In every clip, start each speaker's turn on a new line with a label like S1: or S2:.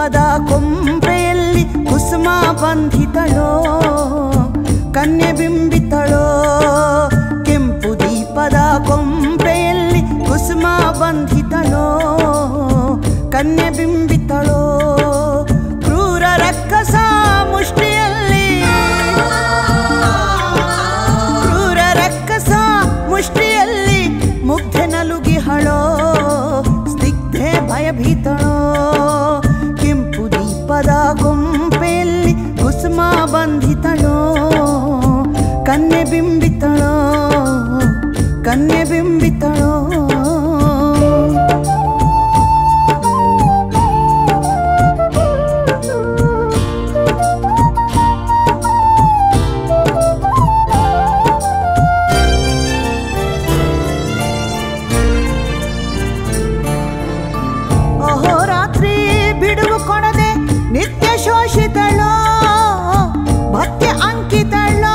S1: ದೀಪದ ಕೊಂಬೆಯಲ್ಲಿ ಕುಸುಮ ಬಂಧಿತಳೋ ಕನ್ಯೆ ಬಿಂಬಿತಳೋ ಕೆಂಪು ದೀಪದ ಕೊಂಬೆಯಲ್ಲಿ ಕುಸುಮ ಬಂಧಿತಳೋ ಕನ್ಯೆ ಬಿಂಬಿತಳೋ ಕ್ರೂರ ರಕ್ಕಸ ಮುಷ್ಟಿಯಲ್ಲಿ ಕ್ರೂರ ರಕ್ಕಸ ಮುಷ್ಟಿಯಲ್ಲಿ ಮುಗ್ಧೆ ನಲುಗಿಹಳೋ ಸ್ನಿಗ್ಧೆ ಭಯಭೀತಳೋ ಕೆಂಪು ದೀಪದ ಗೊಂಬೆಯಲ್ಲಿ ಕುಸುಮ ಬಂಧಿತಳೋ ಕನ್ಯೆ ಬಿಂಬಿತಳೋ ಕನ್ಯೆ ಬಿಂಬಿತಳೋ ಶೋಷಿತಳೋ ಭಕ್ತಿ ಅಂಕಿತಳೋ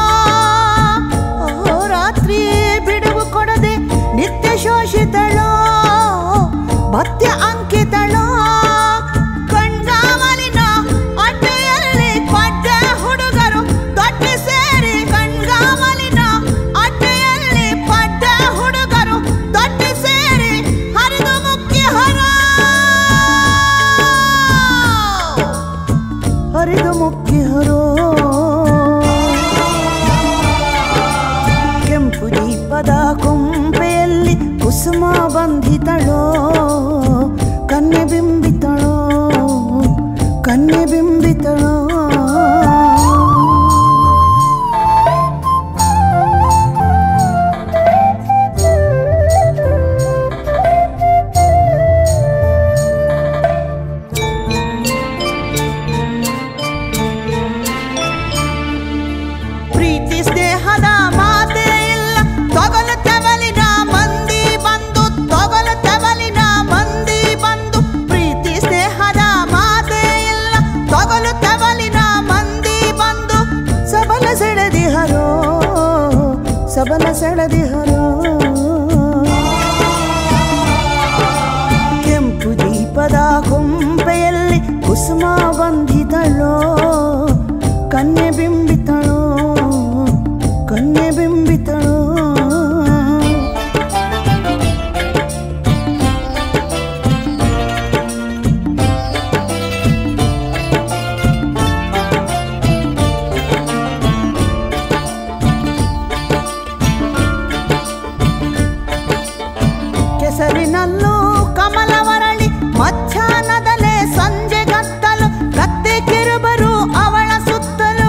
S1: ರಾತ್ರಿ ಬಿಡುವು ಕೊಡದೆ ನಿತ್ಯ ಶೋಷಿತಳೋ ಭಕ್ತಿ ಅಂಕಿತಳೋ ಕಣ್ಗಾವಲಿನ ಅಡ್ಡೆಯಲ್ಲಿ ಪಡ್ಡ ಹುಡುಗರು ತೊಟ್ಟಿ ಸೇರಿ ಕಣ್ಗಾವಲಿನ ಅಡ್ಡೆಯಲ್ಲಿ ಪಡ್ಡ ಹುಡುಗರು ತೊಟ್ಟಿ ಸೇರಿ ಹರಿದು ಮುಕ್ಕಿ ಹರಿದು ಮುಕ್ಕಿಹರೋ ಕೆಂಪು ದೀಪದ ಕೊಂಬೆಯಲ್ಲಿ ಕುಸುಮ ಬಂಧಿತಳೋ ಕನ್ಯೆ ಬಿಂಬಿತಳೋ ಕನ್ಯೆ ಬಿಂಬಿತಳೋ ಸಬಲ ಸೆಳೆದಿಹರೋ ಕೆಂಪು ದೀಪದ ಕೊಂಬೆಯಲ್ಲಿ ಕುಸುಮ ಬಂಧಿತಳೋ ಕನ್ಯೆ ಬಿಂಬಿತಳೋ ಕನ್ಯೆ ಬಿಂಬಿತಳೋ ಕೆಸರಿನಲ್ಲೂ ಕಮಲವರಳಿ ಮಧ್ಯಾಹ್ನದಲ್ಲೇ ಸಂಜೆ ಗತ್ತಲು ಕತ್ತೆ ಕಿರುಬರು ಅವಳ ಸುತ್ತಲೂ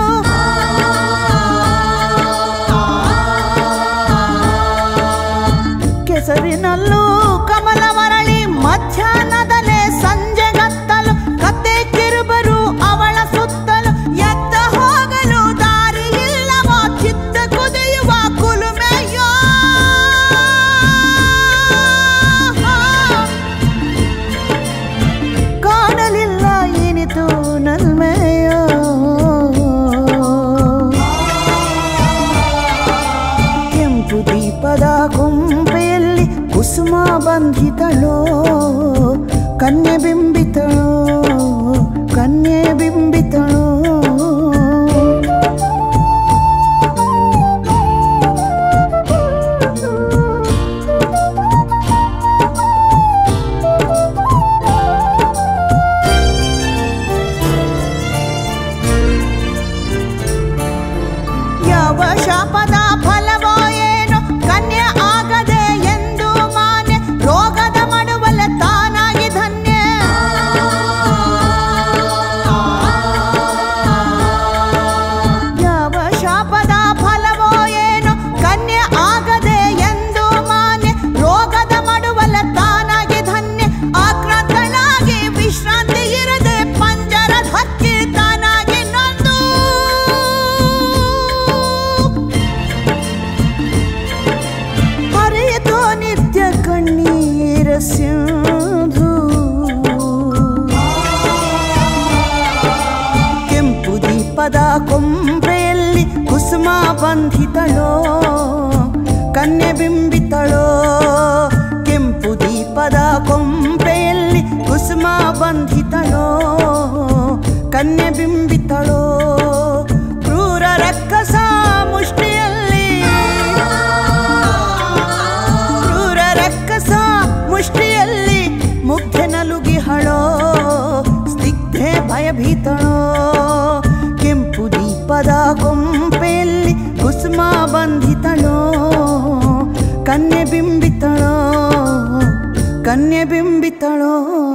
S1: ಕೆಸರಿನಲ್ಲೂ ಕಮಲವರಳಿ ಮಧ್ಯಾಹ್ನದಲ್ಲೇ ಸಂಜೆ ಗತ್ತಲು ಕತ್ತೆ ಕಿರುಬರು ಅವಳ ಸುತ್ತಲು ಎತ್ತ ಹೋಗಲು ದಾರಿ ಇಲ್ಲವೋ ಚಿತ್ತ ಕುದಿಯುವ ಕುಲುಮೆಯೋ ಕಾಣಲಿಲ್ಲ ಏನಿತು ನಲ್ಮೆಯೋ ಕೆಂಪು ದೀಪದ ಕೊಂಬೆಯಲ್ಲಿ ಕುಸುಮ ಬಂಧಿತಳೋ ಕನ್ಯೆ ಬಿಂಬಿತಳೋ ಕನ್ಯೆ ಬಿಂಬಿತಳೋ ಯಾವ ಶಾಪದ ಫಲವೋ ಏನು ಕನ್ಯೆ ಆಗದೆ ಎಂದು ಮಾನ್ಯ ರೋಗದ ಮಡುವಲ್ಲ ತಾನಾಗಿ ಧನ್ಯ ಯಾವ ಶಾಪದ ಫಲವೋ ಏನು ಕನ್ಯೆ ಆಗದೆ ಎಂದು ಮಾನ್ಯ ರೋಗದ ಮಡುವಲ್ಲ ತಾನಾಗಿ ಧನ್ಯ ಆಕ್ರಾಂತಳಾಗಿ ವಿಶ್ರಾಂತಿ ಇರದೆ ಪಂಜರದ ಹಕ್ಕಿ ತಾನಾಗಿ ನೊಂದು ಹರಿಯಿತೋ ನಿತ್ಯ ಕಣ್ಣೀರ ಸಿಂಧು ಕೆಂಪು ದೀಪದ ಕೊಂಬೆಯಲ್ಲಿ ಕುಸುಮ ಬಂಧಿತಳೋ ಕನ್ಯೆ ಬಿಂಬಿತಳೋ ಕೆಂಪು ದೀಪದ ಕೊಂಬೆಯಲ್ಲಿ ಕುಸುಮ ಬಂಧಿತಳೋ ಕನ್ಯೆ ಬಿಂಬಿತಳೋ ಕ್ರೂರ ರಕ್ಕಸ ಮುಷ್ಟಿಯಲ್ಲಿ ಕ್ರೂರ ರಕ್ಕಸ ಮುಷ್ಟಿಯಲ್ಲಿ ಮುಗ್ಧೆ ನಲುಗಿಹಳೋ ಸ್ನಿಗ್ಧೆ ಭಯಭೀತಳೋ ಕೆಂಪು ದೀಪದ ಕೊಂಪೆಯಲ್ಲಿ ಕುಸುಮ ಬಂಧಿತಳೋ ಕನ್ಯೆ ಬಿಂಬಿತಳೋ ಕನ್ಯೆ ಬಿಂಬಿತಳೋ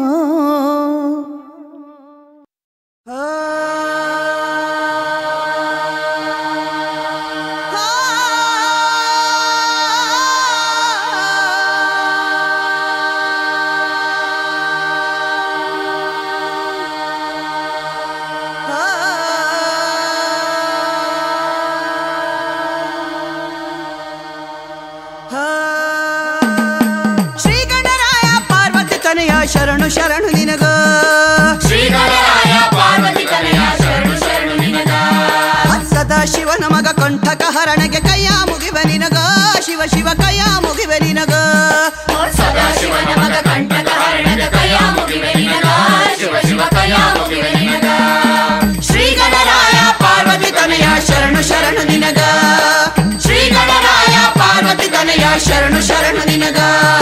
S1: ಶರಣು ಶರಣು ನಿನಗ
S2: ಶ್ರೀಗಣರಾಯ ಪಾರ್ವತಿ ತನಯ ಶರಣು ಶರಣು ನಿನಗ
S1: ಸದಾ ಶಿವನ ಮಗ ಕಂಠಕ ಹರಣಗೆ ಕೈಯ ಮುಗಿವ ನಿನಗ ಶಿವ ಶಿವ ಕೈಯ ಮುಗಿವ ನಿನಗ
S2: ಸದಾ ಶಿವನ ಮಗ ಕಂಠಕ ಹರಣಗೆ ಕೈಯ ಮುಗಿವ ನಿನಗ ಶಿವ ಶಿವ ಕೈಯ ಮುಗಿವ ನಿನಗ
S1: ಶ್ರೀಗಣರಾಯ ಪಾರ್ವತಿ ತನಯ ಶರಣು ಶರಣು ನಿನಗ
S2: ಶ್ರೀಗಣರಾಯ ಪಾರ್ವತಿ ತನಯ
S1: ಶರಣು ಶರಣು ನಿನಗ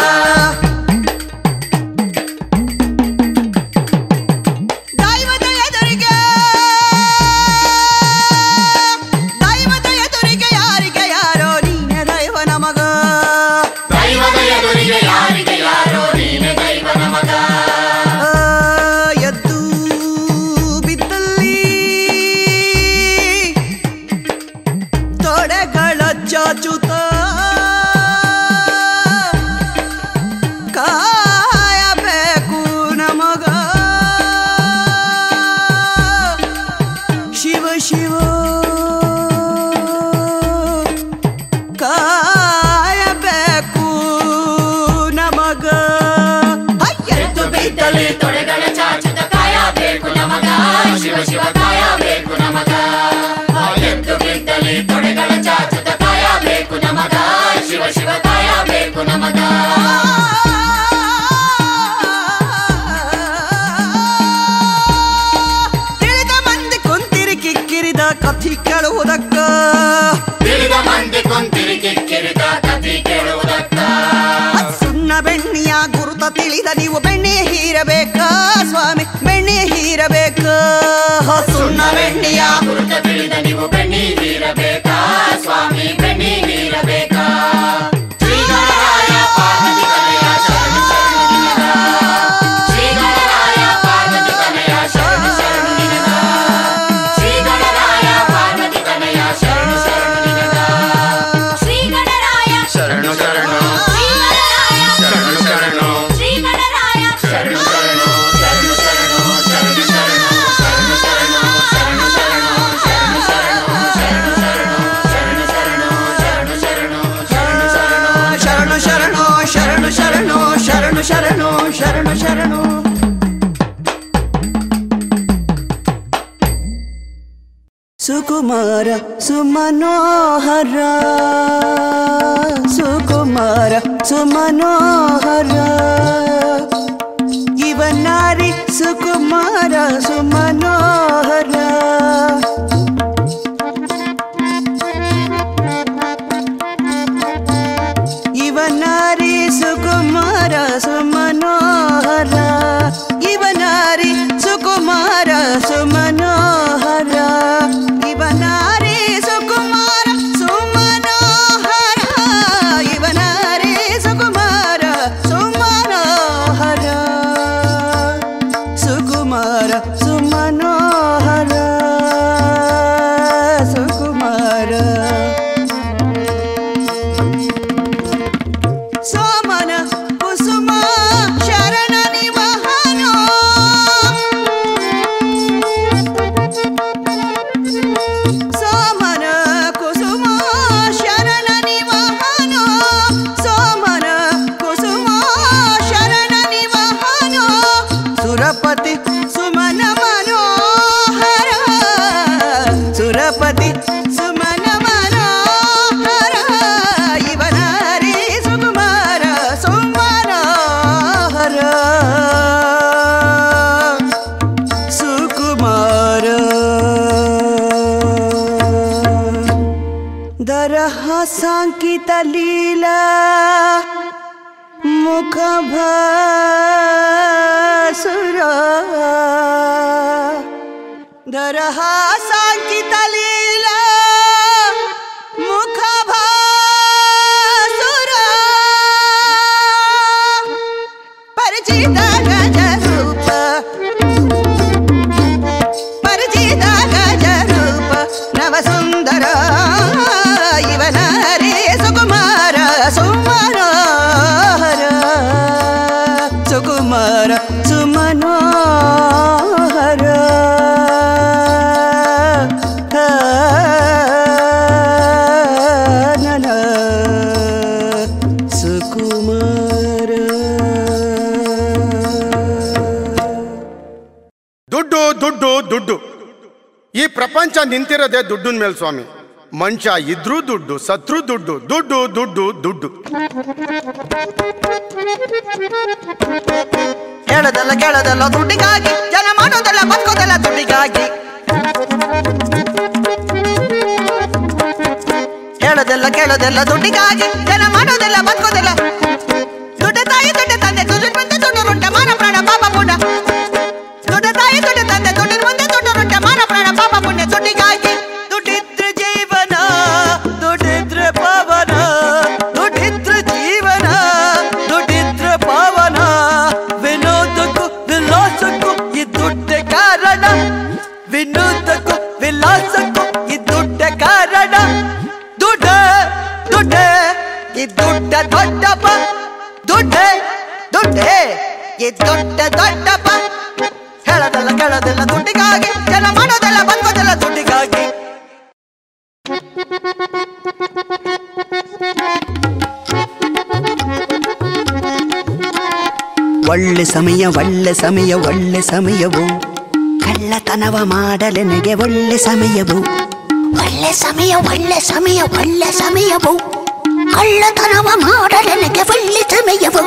S2: ತಿಳಿದ ಮಂದಿ ಕುಂತಿರಿ ಕಿಕ್ಕಿರಿದ ಕಥಿ ಕೇಳುವುದಕ್ಕ ಸುಣ್ಣ ಬೆಣ್ಣಿಯ ಗುರುತ ತಿಳಿದ ನೀವು ಬೆಣ್ಣೆ ಹೀರಬೇಕ ಸ್ವಾಮಿ ಬೆಣ್ಣೆ ಹೀರಬೇಕ ಸುಣ್ಣ ಬೆಣ್ಣಿಯ
S3: ಗುರುತ ತಿಳಿದ ನೀವು ಬೆಣ್ಣೆ ಹೀರಬೇಕ ಸ್ವಾಮಿ ಬೆಣ್ಣೆ ಹೀರಬೇಕ ಶ್ರೀಗಣರಾಯ ಪಾರ್ವತಿ ತನಯ ಶರಣು ಶರಣು ನಿನಗ ಶ್ರೀಗಣರಾಯ ಪಾರ್ವತಿ ತನಯ ಶರಣು ಶರಣು ನಿನಗ ಶ್ರೀಗಣರಾಯ ಪಾರ್ವತಿ ತನಯ ಶರಣು ಶರಣು ನಿನಗ
S2: ಶ್ರೀಗಣರಾಯ
S3: ಶರಣು ಶರಣು
S2: ಶ್ರೀಗಣರಾಯ
S3: ಶರಣು ಶರಣು
S2: ಶ್ರೀಗಣರಾಯ
S3: ಶರಣು ಶರಣು ಶರಣು ಶರಣು ಶರಣು ಶರಣು ಶರಣು ಶರಣು ಶರಣು ಶರಣು
S1: ಶರಣು ಶರಣು ಶರಣು ಸುಕುಮಾರ ಸುಮನೋಹರ ಸುಕುಮಾರ ಸುಮನೋಹರ ಇವನಾರಿ ಸುಕುಮಾರ ಸುಮನೋಹರ ಇವನಾರಿ ಸುಕುಮಾರ ಸುಮನೋಹರ ಇವನಾರಿ ಸುಕುಮಾರ ಸುಮನೋಹರ ಇವನಾರಿ ಸುಕುಮಾರ ಸುಮನೋಹರ ಇವನಾರಿ ಸುಕುಮಾರ ಸುಮನೋಹರ ಸುಕುಮಾರ ಸುಮನೋಹರ ಸಾಂಕಿತ ಲೀಲಾ ಮುಖ ಭಾಸುರ ದರಹ ಸಾಂಕಿತ ಲೀಲಾ ಮುಖ ಭಾಸುರ ಪರಿಚಿತ ಗಜ ರೂಪ ಪರಿಚಿತ ಗಜ ರೂಪ ನವ ಸುಂದರ ಇವನ ಹರೇ ಸುಕುಮಾರ ಸುಮನೋಹರ ಸುಕುಮಾರ ಸುಮನೋಹರ ನನ ಸುಕುಮಾರ.
S4: ದುಡ್ಡು ದುಡ್ಡು ದುಡ್ಡು, ಈ ಪ್ರಪಂಚ ನಿಂತಿರೋದೇ ದುಡ್ಡಿನ ಮೇಲೆ ಸ್ವಾಮಿ. ಮನುಷ್ಯ ಇದ್ರೂ ದುಡ್ಡು, ಸತ್ರು ದುಡ್ಡು, ದುಡ್ಡು ದುಡ್ಡು ದುಡ್ಡು.
S1: ಕೇಳದಲ್ಲ ಕೇಳದಲ್ಲ ದುಡ್ಡಿಗಾಗಿ, ಜನ ಮಾಡೋದಲ್ಲ ಬದುಕೋದಲ್ಲ ದುಡ್ಡಿಗಾಗಿ. ಕೇಳದಲ್ಲ ಕೇಳದಲ್ಲ ದುಡ್ಡಿಗಾಗಿ, ಜನ ಮಾಡೋದಲ್ಲ ಬದುಕೋದಲ್ಲ. ದುಡ್ಡು ತಾಯಿ ದುಡ್ಡು ತಂದೆ ದುಡ್ಡು ಮುಂದೆ ದುಡ್ಡು ರುಂಟ ಮಾನ ಪ್ರಾಣ ಪಾಪ ಪುಣ್ಯ. ದುಡ್ಡು ತಾಯಿ ದುಡ್ಡು ತಂದೆ ದುಡ್ಡು ಮುಂದೆ ದುಡ್ಡು ರುಂಟ ಮಾನ ಪ್ರಾಣ ಪಾಪ ಪುಣ್ಯ. ದುಡ್ಡಿಗಾಗಿ ದುಡ್ಡಿದ್ರೆ ಜೀವನ, ದುಡ್ಡಿದ್ರೆ ಪವನ, ದುಡ್ಡಿದ್ರೆ ಜೀವನ, ದುಡ್ಡಿದ್ರೆ ಪವನ. ವಿನೋದಕ್ಕೂ ವಿಲಾಸಕ್ಕೂ ಈ ದುಡ್ಡೆ ಕಾರಣ, ವಿನೋದಕ್ಕೂ ವಿಲಾಸಕ್ಕೂ ಈ ದುಡ್ಡೆ ಕಾರಣ. ದುಡ್ಡೆ ದುಡ್ಡೆ ಈ ದುಡ್ಡ ದೊಡ್ಡಪ್ಪ, ದುಡ್ಡೆ ದುಡ್ಡೆ ಈ ದೊಡ್ಡ ದೊಡ್ಡಪ್ಪ. ಹೇಳದಲ್ಲ ಕೇಳೋದಲ್ಲ ದುಡ್ಡಿಗಾಗಿ, ಜನ ಮಾಡೋದಲ್ಲ ಬದುಕೋದಲ್ಲ ದುಡ್ಡಿಗಾಗಿ. ಒಳ್ಳೆ ಸಮಯ ಒಳ್ಳೆ ಸಮಯ ಒಳ್ಳೆ ಸಮಯವು, ಕಳ್ಳತನವ ಮಾಡಲೆನಗೆ ಒಳ್ಳೆ ಸಮಯವು. ಒಳ್ಳೆ ಸಮಯ ಒಳ್ಳೆ ಸಮಯ ಒಳ್ಳೆ ಸಮಯವು, ಕಳ್ಳತನವ ಮಾಡಲೆನಗೆ ಒಳ್ಳೆ ಸಮಯವು.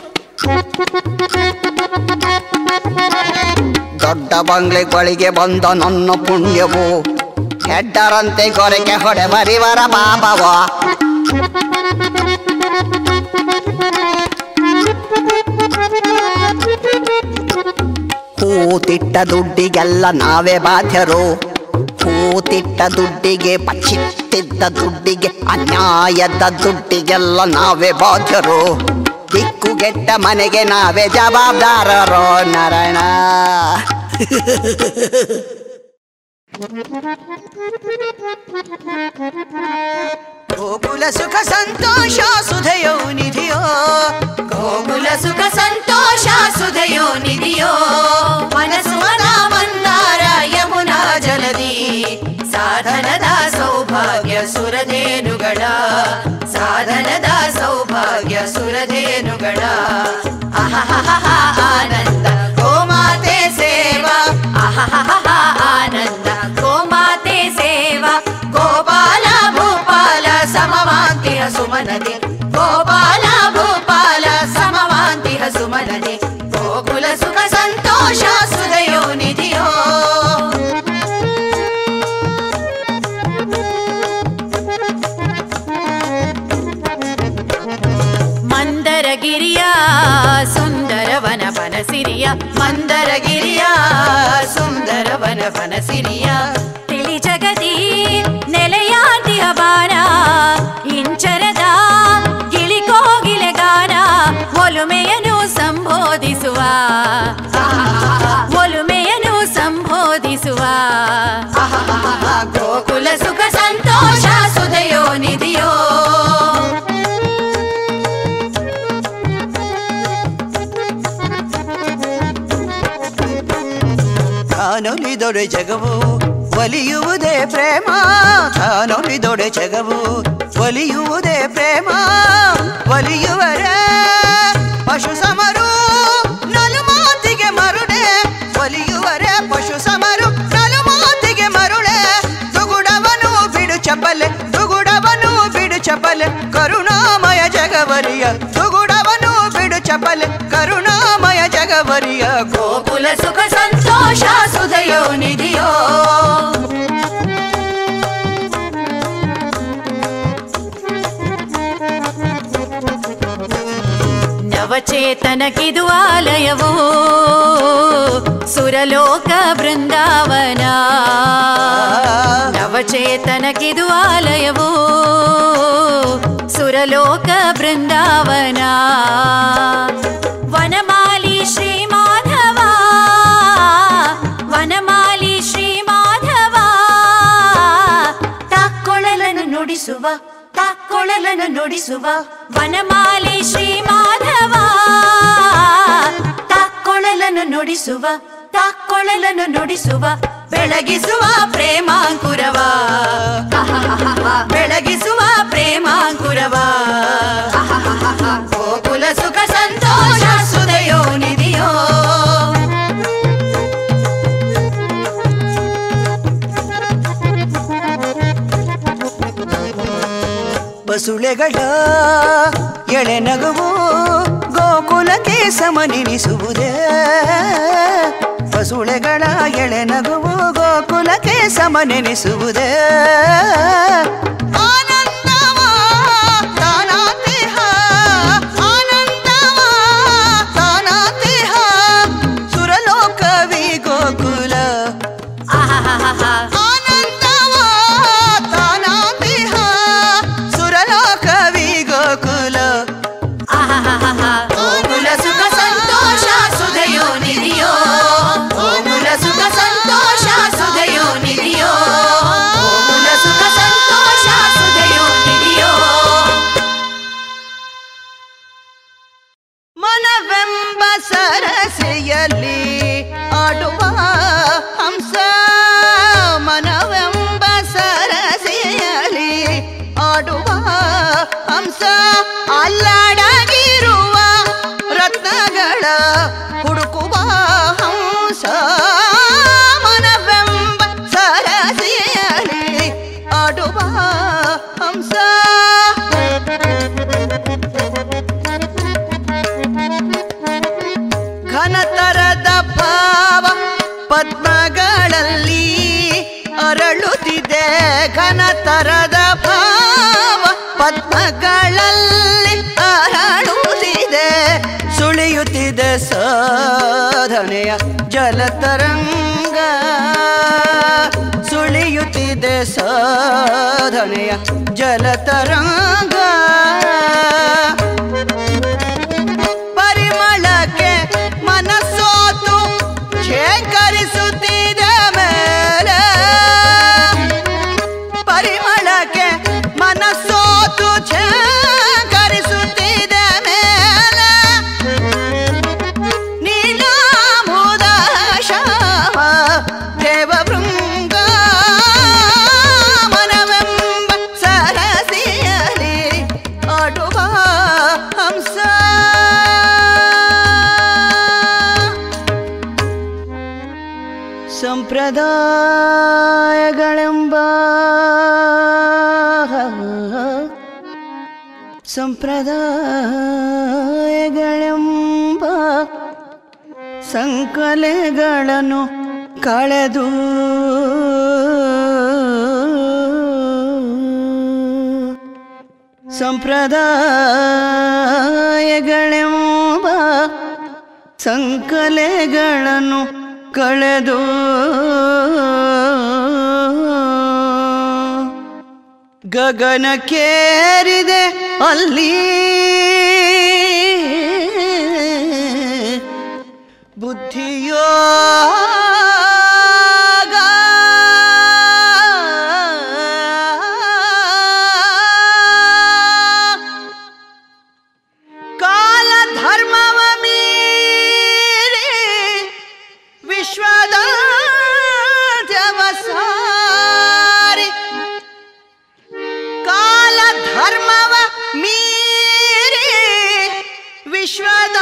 S1: ದೊಡ್ಡ ಬಂಗ್ಲೆಗಳಿಗೆ ಬಂದ ನನ್ನ ಪುಣ್ಯವು, ಹೆಡ್ಡರಂತೆ ಗೊರೆಗೆ ಹೊಡೆ ಬರಿವರ ಪಾಪವ. ಹೂತಿಟ್ಟ ದುಡ್ಡಿಗೆಲ್ಲ ನಾವೇ ಬಾಧ್ಯರು, ಹೂತಿಟ್ಟ ದುಡ್ಡಿಗೆ ಪಚ್ಚಿಟ್ಟಿದ್ದ ದುಡ್ಡಿಗೆ ಅನ್ಯಾಯದ ದುಡ್ಡಿಗೆಲ್ಲ ನಾವೇ ಬಾಧ್ಯರು. ದಿಕ್ಕುಗೆಟ್ಟ ಮನೆಗೆ ನಾವೇ ಜವಾಬ್ದಾರರೋ ನಾರಾಯಣ. ಗೋಕುಲ ಸುಖ ಸಂತೋಷ ಸುಧೆಯೋ ನಿಧಿಯೋ,
S2: ಗೋಕುಲ ಸುಖ ಸಂತೋಷ ಸುಧೆಯೋ ನಿಧಿಯೋ. ಮನಸ್ಸು ಮನ ಮಂದಾರ ಯಮುನಾ ಜಲದಿ, ಸಾಧನದ ಸೌಭಾಗ್ಯ ಸುರಧೇನುಗಳ, ಸಾಧನದ ಸೌಭಾಗ್ಯ ಸುರಧೇನುಗಳ. ಆನಂದ ಗೋಮಾತೆ ಸೇವಾ, ಆನಂದ ಗೋಮಾತೆ ಸೇವಾ. ಗೋಪಾಲ ಭೂಪಾಲ ಸಮವಾಂತಿಹ ಸುಮನದೆ, ಗೋಪಾಲ ಭೂಪಾಲ ಸಮವಾಂತಿಹ ಸುಮನದೆ. ಗೋಕುಲ ಸುಖ ಸಂತೋಷ ಸುಧೆಯೋ ನಿಧಿಯೋ. ಮಂದರಗಿರಿಯ ಸುಂದರವನ ಬನಸಿರಿಯ, ಮಂದರಗಿರಿಯ ಸುಂದರವನ ಬನಸಿರಿಯ. ತಿಳಿ ಜಗದಿ ನೆಲೆಯಾದಿಯ ಬಾಣ, ಇಂಚರದ ಗಿಳಿಕೋಗಿಲೆ ಗಾನ. ಒಲುಮೆಯನ್ನು ಸಂಬೋಧಿಸುವ, ಒಲುಮೆಯನ್ನು ಸಂಬೋಧಿಸುವ. ಗೋಕುಲ ಸುಖ ಸಂತೋಷ ಸುಧೆಯೋ ನಿಧಿಯೋ.
S1: ತಾನೊಲಿದೊಡೆ ಜಗವು ಒಲಿಯುವುದೇ ಪ್ರೇಮ, ತಾನೊಲಿದೊಡೆ ಜಗವು ಒಲಿಯುವುದೇ ಪ್ರೇಮ. ಒಲಿಯುವರೇ ಪಶು ಸಮರು ನಲು ಮಾತಿಗೆ ಮರುಡೆ, ಒಲಿಯುವರೇ ಪಶು ಸಮರು ನಲು ಮಾತಿಗೆ ಮರುಳೆ. ದುಗುಡವನು ಬಿಡು ಚಪಲೆ, ದುಗುಡವನು ಬಿಡು ಚಪಲೆ, ಕರುಣಾಮಯ ಜಗವರಿಯ. ದುಗುಡವನು ಬಿಡು ಚಪಲೆ, ಕರುಣಾಮಯ ಜಗವರಿಯ.
S2: ಗೋಕುಲ ಸುಖ ಸಂತೋಷ ಸುಧೆಯೋ ನಿಧಿಯೋ.
S5: ನವಚೇತನಕ್ಕಿದು ಆಲಯವೋ ಸುರಲೋಕ ಬೃಂದಾವನ. ನವಚೇತನಕ್ಕಿದು ಆಲಯವೋ ಸುರಲೋಕ ಬೃಂದಾವನ. ವನಮಾಲಿ ಶ್ರೀ ಮಾಧವ, ವನಮಾಲಿ ಶ್ರೀ ಮಾಧವ, ತಾಕ್ಕೊಳಲನ್ನು ನುಡಿಸುವ, ತಾಕ್ಕೊಳಲನ್ನು ನುಡಿಸುವ. ವನಮಾಲಿ ಶ್ರೀ ಮಾಧವ, ತಾಕ್ಕೊಳಲನ್ನು ನುಡಿಸುವ, ತಾಕ್ಕೊಳಲನ್ನು ನುಡಿಸುವ. ಬೆಳಗಿಸುವ ಪ್ರೇಮಾಂಕುರವ, ಬೆಳಗಿಸುವ ಪ್ರೇಮಾಂಕುರವ. ಗೋಕುಲ ಸುಖ ಸಂತೋಷ ಸುದಯೋ ನಿಧಿಯೋ.
S1: ಬಸುಳೆಗಳ ಎಳೆ ನಗುವು ಗೋಕುಲಕ್ಕೆ ಸಮನಿನಿಸುವುದೇ. ಬಸುಳೆಗಳ ಎಳೆ ನಗುವು ಗೋಕುಲಕ್ಕೆ ಸಮನೆನಿಸುವುದೇ. ಆನಂದವ ತಾನಾತಿಹ, ಆನಂದವ ತಾನಾತಿಹ, ಸುರಲೋಕವಿ ಗೋಕುಲ. ಆನಂದವ ತಾನಾತಿಹ, ಸುರಲೋಕವಿ ಗೋಕುಲ.
S5: ಗೋಕುಲ ಸುಖ ಸಂತೋಷ ಸುದಯೋ ನಿಧಿಯೋ. ಗೋಕುಲ ಸುಖ ಸಂತೋಷ ಸುದಯೋ ನಿಧಿಯೋ. ಗೋಕುಲ ಸುಖ ಸಂತೋಷ ಸುದಯೋ ನಿಧಿಯೋ.
S1: ಮನವೆಂಬ ಸರಸೆಯಲ್ಲಿ ಆಡುವ ಹಂಸ, ಮನವೆಂಬ ಸರಸೆಯಲ್ಲಿ ಆಡುವ ಹಂಸ. ಅಲ್ಲಾಡಗಿರುವ ರತ್ನಗಳ ಹುಡುಕುವ ಹಂಸ. ಮನವೆಂಬ ಸರಸೆಯಲ್ಲಿ ಆಡುವ ಹಂಸ. ಘನತರದ ಭಾವ ಪದ್ಮಗಳಲ್ಲಿ ಅರಳುತ್ತಿದೆ. ಘನತರದ ಭಾವ ಪದ್ಮಗಳಲ್ಲಿ ಅರಳುತ್ತಿದೆ. ಸುಳಿಯುತ್ತಿದೆ ಸಾಧನೆಯ ಜಲತರಂಗ, ಸುಳಿಯುತ್ತಿದೆ ಸಾಧನೆಯ ಜಲತರಂಗ. ಪರಿಮಳಕ್ಕೆ ಮನಸ್ಸೋತು ಶೇಖರಿಸುತ್ತಿದೆ ಮೇಲೆ. ಪರಿಮಳಕ್ಕೆ ಮನಸ್ಸೋತು ಶೇಖರಿಸುತ್ತಿದೆ ಮೇಲೆ. ನೀಲಾಮುದ ಶ್ಯಾಮ ದೇವಭೃಂಗ, ಮನವೆಂಬ ಸರಸಿಯಲಿ ಆಡುವ ಹಂಸ. ಸಂಪ್ರದಾಯಗಳೆಂಬ ಸಂಪ್ರದಾಯಗಳೆಂಬ ಸಂಕಲೆಗಳನ್ನು ಕಳೆದು ಸಂಪ್ರದಾಯಗಳೆಂಬ ಸಂಕಲೆಗಳನ್ನು ಕಳೆದು ಗಗನಕ್ಕೇರಿದೆ ಅಲ್ಲಿ ಬುದ್ಧಿಯೋಗ. ಕಾಲ ಧರ್ಮವ ಮೀರಿ ವಿಶ್ವದ ಜವಸಾರಿ. ಕಾಲ ಧರ್ಮವ ಮೀರಿ ವಿಶ್ವದ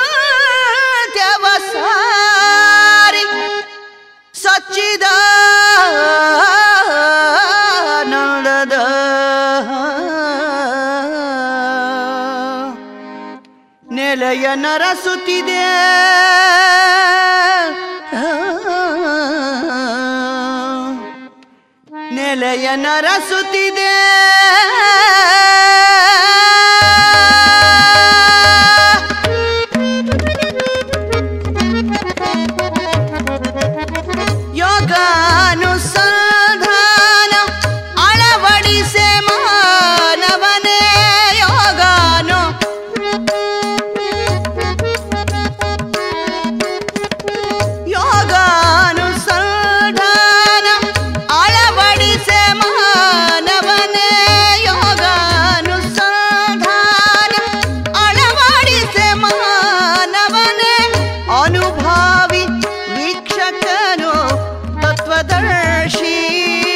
S1: ಜವಸಾರಿ. ಸಚ್ಚಿದಾನಂದದ ನೆಲೆಯ ನರಸುತ್ತಿದೆ. ನೆಲೆಯ ನರಸುತ್ತಿದೆ. ಅನುಭಾವಿ ವೀಕ್ಷಕನು ತತ್ವದರ್ಶಿ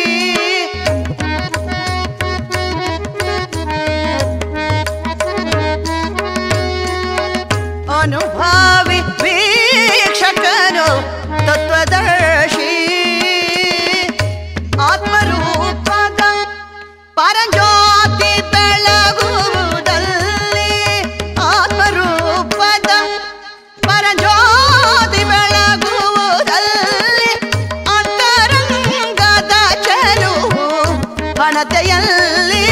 S1: ಅನುಭಾವಿ ವೀಕ್ಷಕನು ತತ್ವದರ್ಶಿ ಆತ್ಮರೂಪದ ಪರಂಜ್ಯೋತಿ ಬೆಳಗುವುದಲ್ಲಿ ಆತ್ಮರೂಪದ ಪರಂಜ್ಯೋತಿ ಬೆಳಗುವುದಲ್ಲಿ ಅಂತರಂಗದ ಚೆಲುವು ಹಣತೆಯಲ್ಲಿ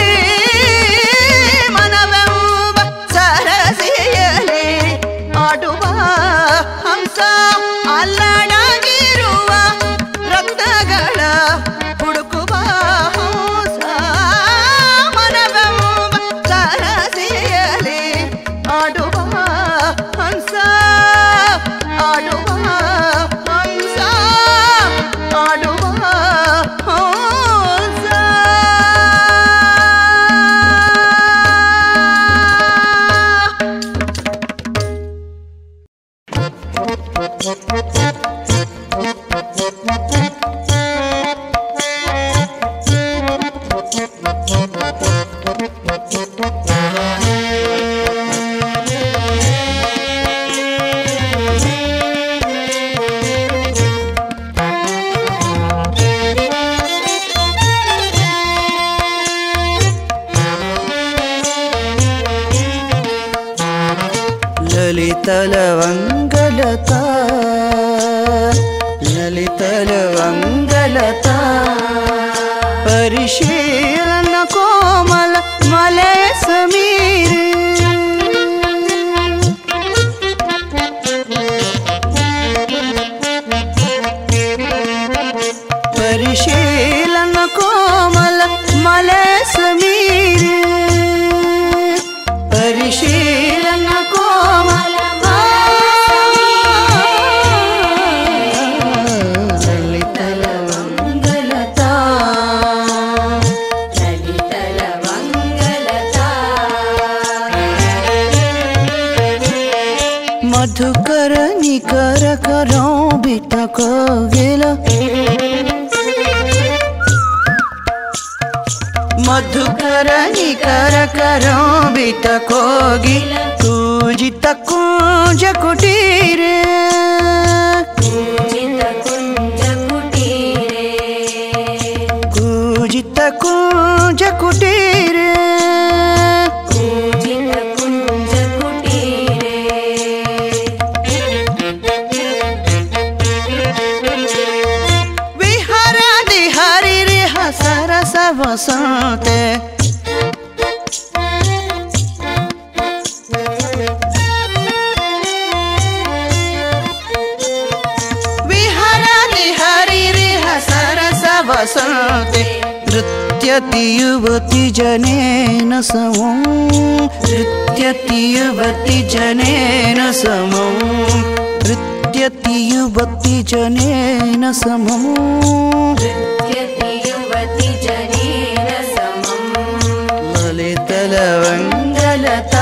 S1: ಮನವೆಂಬ ಸರಸಿಯಲಿ ಆಡುವ ಹಂಸ ಅಲ್ಲಡಗಿರುವ ರತ್ನಗಳ ಹುಡುಕುವ ಹಂಸ ಮನವೆಂಬ ಸರಸಿಯಲಿ ಆಡುವ ಹಂಸ ಆಡುವ ಹಂಸ ಆಡುವ ಹಂಸ ಲಲಿತಲವಂಗಲತಾ ಲಲಿತಲವಂಗಲತಾ ಪರಿಶೀಲನ ಕೋಮಲ ಮಲೆ ಸಮೀರೆ ಪರಿಶೀಲನ ಕೋಮಲ ಮಲೆ ಸಮೀರೆ ಪರಿಶೀಲನ ಕೋಮಲ ಲಲಿತಲವಂಗಲತಾ ಲಲಿತಲವಂಗಲತಾ ಮಧುಕರ ನಿಕರ ಕರೋ ಬಿಟ ಕೋಗಿಲ ಮಧುಕರ ನಿಕರ ಕರೋ ಬಿಟ ಕೋಗಿಲ ಕೂಜಿತ ಕುಂಜ ಕುಟೀರೆ ಕೂಜಿತ ಕುಂಜ ಕುಟೀರೆ ವಿಹರದಿ ಹರಿರಿ ಹಸರಸ ವಸಂತೆ ವಿಹರದಿ ಹರಿರಿ ಹಸರಸ ವಸಂತೆ ನೃತ್ಯತಿ ಯುವತಿ ಜನೇನ ಸಮಂ ನೃತ್ಯತಿ ಯುವತಿ ಜನೇನ ಸಮಂ ನೃತ್ಯತಿ ಯುವತಿ ಜನೇನ ಸಮಂ ಲಲಿತಲವಂಗಲತಾ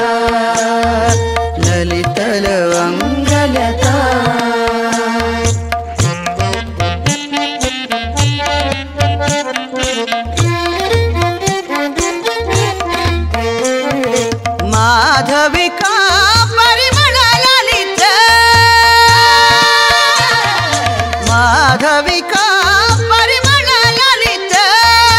S1: ಲಲಿತಲವಂಗಲತಾ ಮಾಧವಿಕಾ ಪರಿಮಳ ಲಲಿತ ಮಾಧವಿಕಾ ಪರಿಮಳ ಲಲಿತ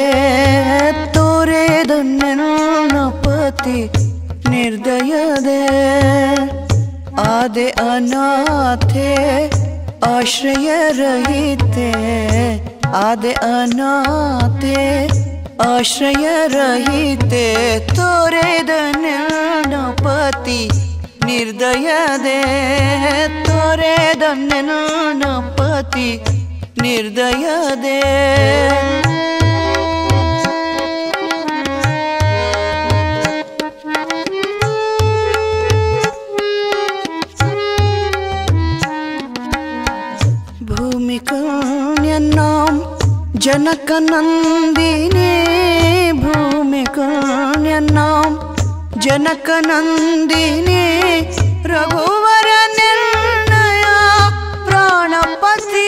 S1: ತೋರೆದ ನನ್ನ ಪತಿ ನಿರ್ದಯದೆ ಆದೆ ಅನಾಥೆ ಆಶ್ರಯರಹಿತೆ ಆದೆ ಅನಾಥೆ ಆಶ್ರಯರಹಿತೆ ತೋರೆದ ನನ್ನ ಪತಿ ನಿರ್ದಯದೆ ತೋರೆದ ನನ್ನ ಪತಿ ನಿರ್ದಯದೆ भूमिकन्यनां जनकनन्दिनी भूमिकन्यनां जनकनन्दिनी रघुवर निर्णय प्राणपति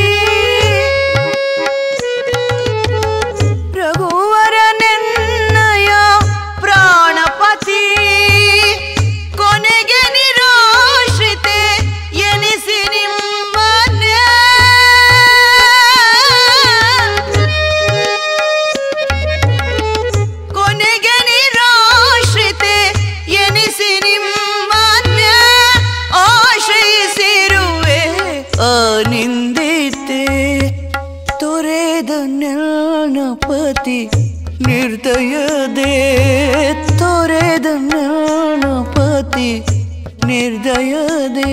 S1: रघुवर निर्णय प्राणपति ಕೊನೆಗೆ ನಿರಾಶ್ರಿತೆ ಎನಿಸಿ ನಿಮ್ಮನ್ನೇ ಕೊನೆಗೆ ನಿರಾಶ್ರಿತೆ ಎನಿಸಿ ನಿಮ್ಮನ್ನೇ ಆಶ್ರಯಿಸಿರುವೆ ಅನಿಂದಿತೆ ತೊರೆದ ನನ್ನ ಪತಿ ನಿರ್ದಯದೆ ತೊರೆದ ನನ್ನ ಪತಿ ನಿರ್ದಯದೆ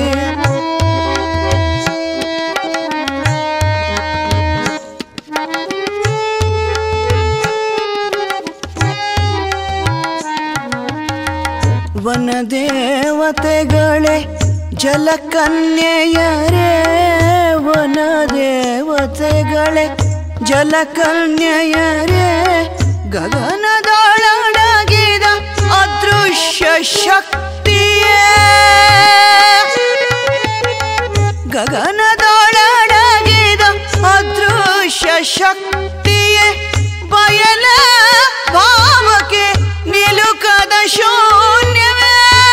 S1: ವನದೇವತೆಗಳೇ ಜಲಕನ್ಯೆಯರೇ ವನದೇವತೆಗಳೇ ಜಲಕನ್ಯೆಯರೇ ಗಗನದೊಳಗಿದ ಅದೃಶ್ಯ ಶಕ್ತಿಯೇ ಗಗನದೊಳಗಿದ ಅದೃಶ್ಯ ಶಕ್ತಿಯೇ ಬಯಲ ಭಾವಕ್ಕೆ ನಿಲುಕದ ಶೂನ್ಯವೇ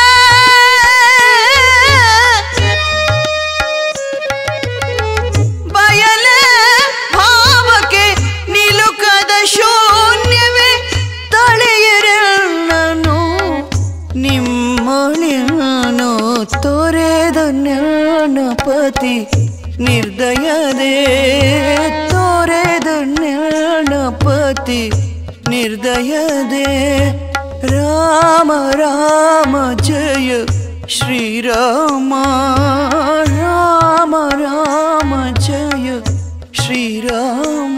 S1: ಬಯಲ ಭಾವಕ್ಕೆ ನಿಲುಕದ ಶೂನ್ಯವೇ ತಳೆಯಿರಣ್ಣನು ನಿಮ್ಮಳಿಯನು ತೋರೆದ ನನ್ನ ಪತಿ ನಿರ್ದಯದೆ ತೋರೆದ ನನ್ನ ಪತಿ ನಿರ್ದಯದೆ ರಾಮ ರಾಮ ಜಯ ಶ್ರೀರಾಮ ರಾಮ ರಾಮ ಜಯ ಶ್ರೀರಾಮ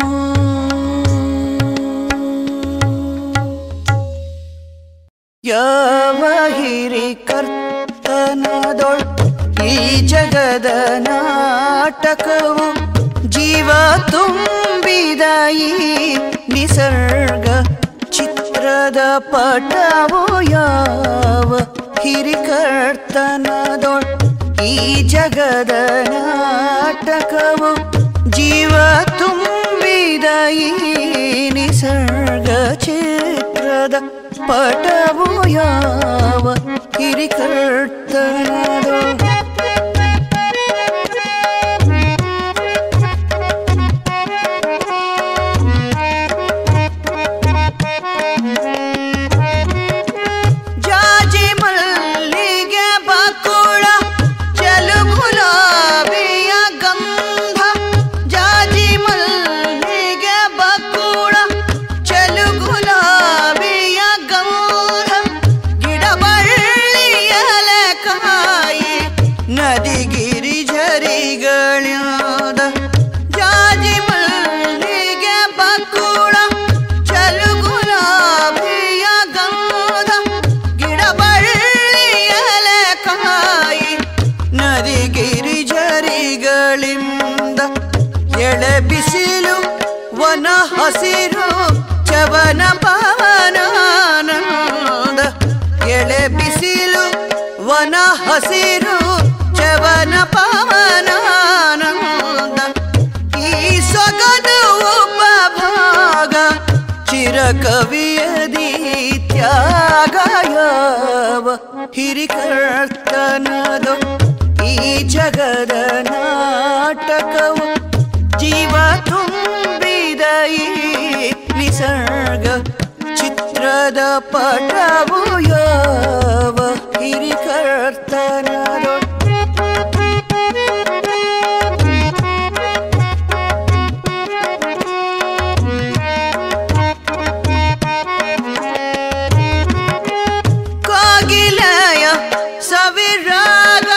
S1: ಯಾವ ಹಿರಿ ಕರ್ತನದೊಳ್ ಈ ಜಗದ ನಾಟಕವು ಜೀವ ತುಂಬಿದ ಈ ನಿಸರ್ಗ ಚಿತ್ರದ ಪಟವು ಯಾವ ಹಿರಿಕರ್ತನದೊಳ್ ಈ ಜಗದ ನಾಟಕವು ಜೀವ ತುಂಬಿದ ಈ ನಿಸರ್ಗ ಚಿತ್ರದ ಪಟವು ಯಾವ ಹಿರಿಕರ್ತನದೊಳ್ ಎಳೆ ಬಿಸಿಲು ವನ ಹಸಿರು ಚವನ ಪವನಾನಂದ ಎಳೆ ಬಿಸಿಲು ವನ ಹಸಿರು ಚವನ ಪವನಾನಂದ ಈ ಸೊಗದು ಉಪಭಾಗ ಚಿರಕವಿಯದಿ ತ್ಯಾಗಯವ ಹಿರಿಕರ್ತನದು ಈ ಜಗದ ನಾಟಕವು ಜೀವ ತುಂಬಿದ ಈ ನಿಸರ್ಗ ಚಿತ್ರದ ಪಟವು ಯಾವ ಹಿರಿಕರ್ತನದೋ ಕೋಗಿಲೆಯ ಸವಿರಾಗ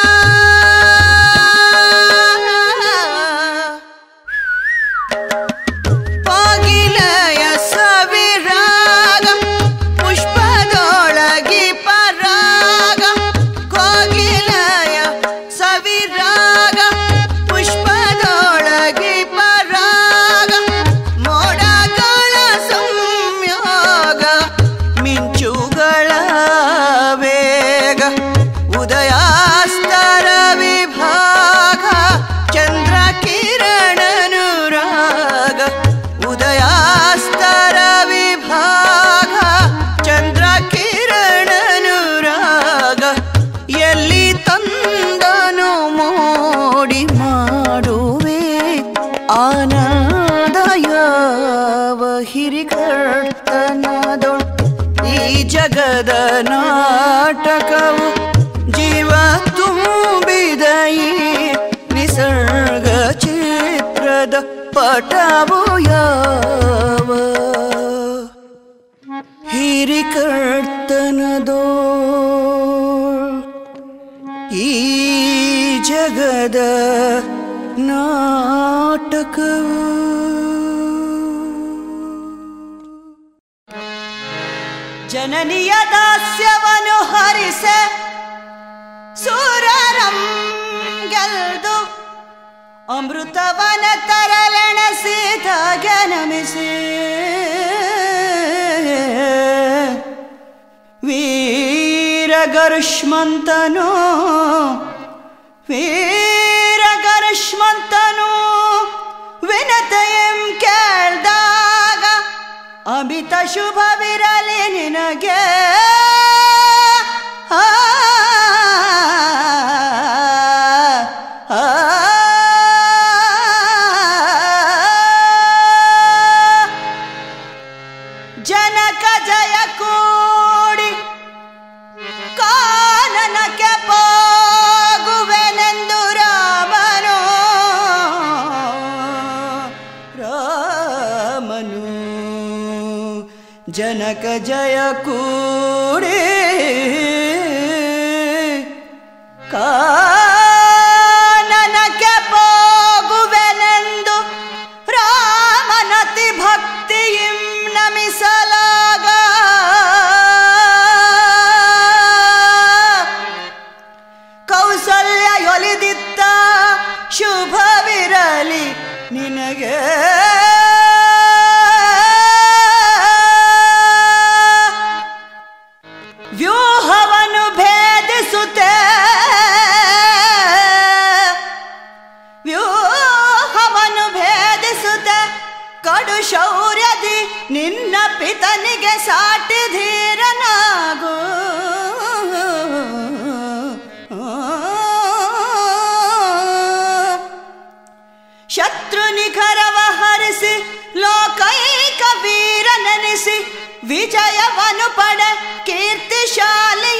S1: ಕೋಗಿಲೆಯ ಸವಿರಾಗ ಪುಷ್ಪದೊಳಗಿ ಪರಾಗ ಕೋಗಿಲೆಯ ಸವಿರಾಗ ಪುಷ್ಪದೊಳಗಿ ಪರಾಗ ಮೋಡಗಳ ಸಂಯೋಗ ಮಿಂಚುಗಳ ವೇಗ ಉದಯಾಸ್ತರ ವಿಭಾಗ ಚಂದ್ರ ಕಿರಣನುರಾಗ ಉದಯಾಸ್ತರ ವಿಭಾಗ ಚಂದ್ರ ಕಿರಣನುರಾಗ ಎಲ್ಲಿ ತಂದನು ಮೋಡಿ ಮಾಡುವೆ ಆನಂದ ಯಾವ ಹಿರಿಕರ್ತನದೊಳ್ ಈ ಜಗದ ನಾಟಕವು ಜೀವ ತುಂಬಿದ ಈ ನಿಸರ್ಗ ಚಿತ್ರದ ಪಟವು ಯಾವ ಹಿರಿಕರ್ತನದೋ ಈ ಜಗದ ನಾಟಕವು ಜನನಿಯ ದಾಸ್ಯವನ್ನು ಹರಿಸೆ ಸೂರರಂ ಗೆಲ್ದು ಅಮೃತವನ ತರಲೆಣಸಿದಾಗ ನಮಿಸಿ ವೀರಗರುಷ್ಮಂತನು ವೀರಗರುಷ್ಮಂತನು ವಿನತೆಯಂ ಕೇಳ್ದಾಗ ಅಮಿತ ಶುಭವಿರಲಿ ನಿನಗೆ ಜನಕ ಜಯ ಕೂಡಿ ಕಾನನಕ್ಕೆ ಹೋಗುವೆನೆಂದು ರಾಮನು ಜನಕ ಜಯ ಕೂಡಿ ಕಾನನಕ್ಕೆ ಹೋಗುವೆನೆಂದು ರಾಮನತಿ ಭಕ್ತಿಯಿಂ ನಮಿಸಲಾಗ ಕೌಸಲ್ಯಯೊಲಿದಿತ್ತ ಶುಭವಿರಲಿ ನಿನಗೆ ವ್ಯೂಹವನ್ನು ಭೇದಿಸುತ್ತೆ ವ್ಯೂಹವನ್ನು ಭೇದಿಸುತ್ತೆ ಕಡು ಶೌರ್ಯದಿ ನಿನ್ನ ಪಿತನಿಗೆ ಸಾಟಿ ಧೀರನಾಗು ಶತ್ರು ನಿಖರವ ಹರಿಸಿ ಲೋಕೈಕ ವೀರನೆನಿಸಿ ವಿಜಯವನ್ನು ಪಡೆ ಕೀರ್ತಿಶಾಲಿ